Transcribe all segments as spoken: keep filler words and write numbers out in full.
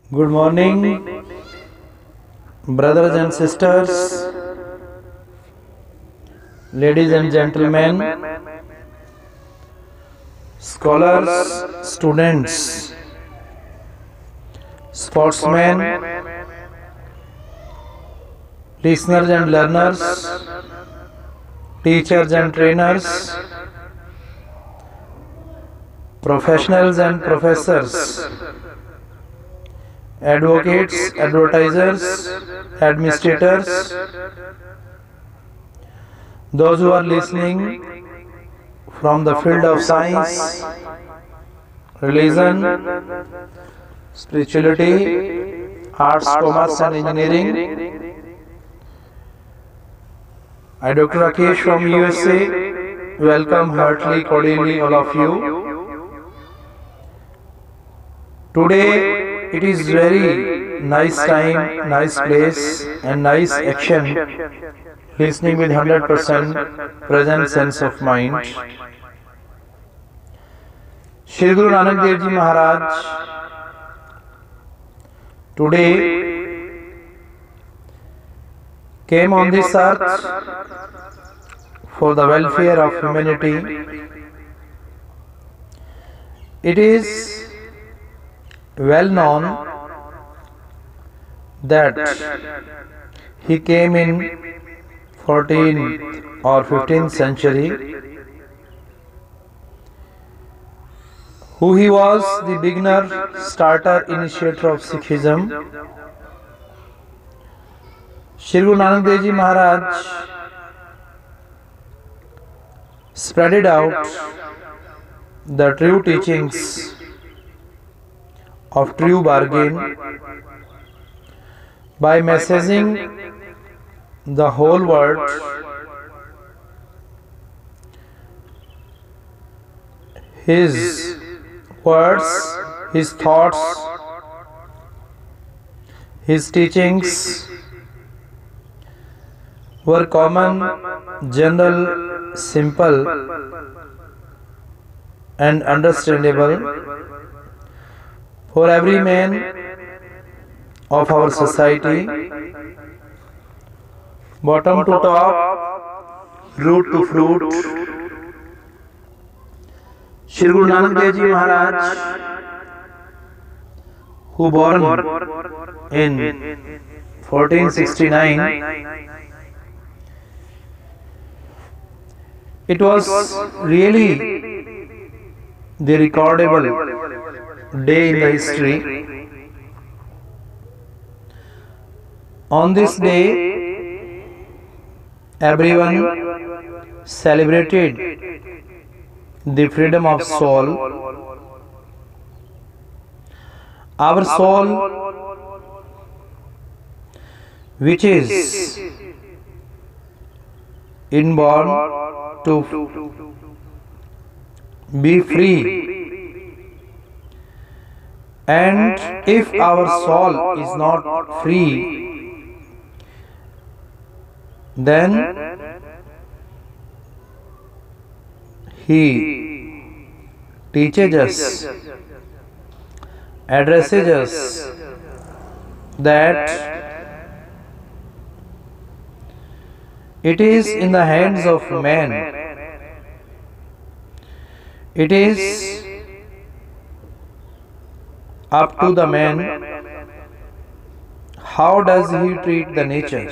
Good morning, brothers and sisters, ladies and gentlemen, scholars, students, sportsmen, listeners and learners, teachers and trainers, professionals and professors, advocates, advertisers, administrators, those who are listening from the field of science, religion, spirituality, arts, commerce and engineering. I, Doctor Rakesh from U S A, welcome heartily, cordially all of you. Today it is very nice time, nice place and nice action, listening with one hundred percent present sense of mind. Shri Guru Nanak Dev Ji Maharaj today came on this earth for the welfare of humanity. It is well known that he came in fourteenth or fifteenth century. Who he was, the beginner, starter, initiator of Sikhism. Shri Guru Nanak Dev Ji Maharaj spreaded out the true teachings of true bargain by messaging the whole world his words, his thoughts, his teachings were common, general, simple and understandable for every man of our society, bottom to top, root to fruit. Shri Guru Nanak Dev Ji Maharaj, who born in fourteen sixty-nine, it was really the recordable day in the history. On this day, everyone celebrated the freedom of soul. Our soul, which is inborn to be free, and if our soul is not free, then he teaches us, addresses us that it is in the hands of man, it is up to the man how does he treat the nature.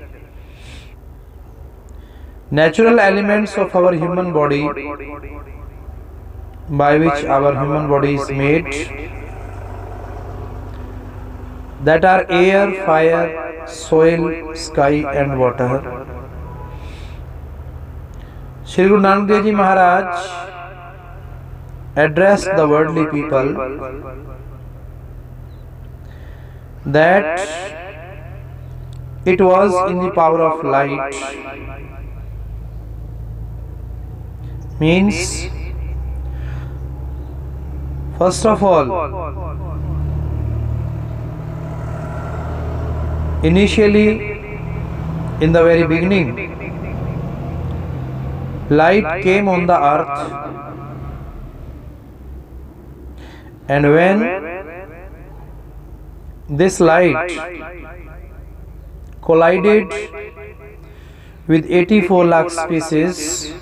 Natural elements of our human body, by which our human body is made, that are air, fire, soil, sky and water. Shri Guru Nanak Dev Ji Maharaj addressed the worldly people that it was in the power of light, means first of all, initially in the very beginning, light came on the earth, and when This light collided with eighty-four lakh species.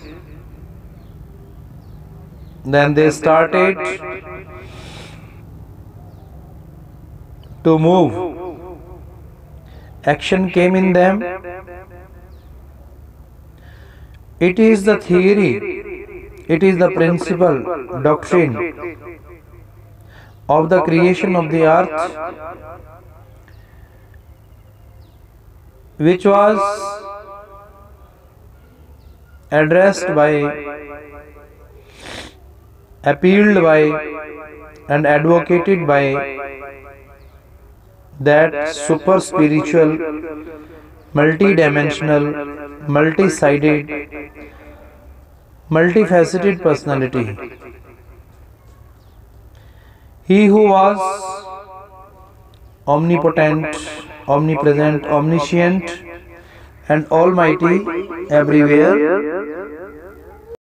Then they started to move. Action came in them. It is the theory, it is the principle, doctrine of the creation of the earth, which was addressed by, appealed by, and advocated by that super spiritual, multi-dimensional, multi-sided, multifaceted personality. He who was omnipotent, omnipresent, omniscient, and almighty everywhere,